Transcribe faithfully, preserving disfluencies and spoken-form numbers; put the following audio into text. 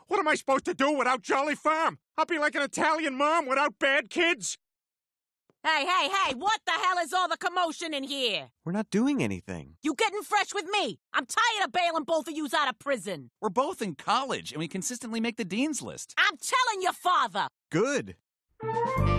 What am I supposed to do without Jolly Farm? I'll be like an Italian mom without bad kids. Hey, hey, hey, what the hell is all the commotion in here? We're not doing anything. You getting fresh with me? I'm tired of bailing both of yous out of prison. We're both in college, and we consistently make the dean's list. I'm telling your father. Good.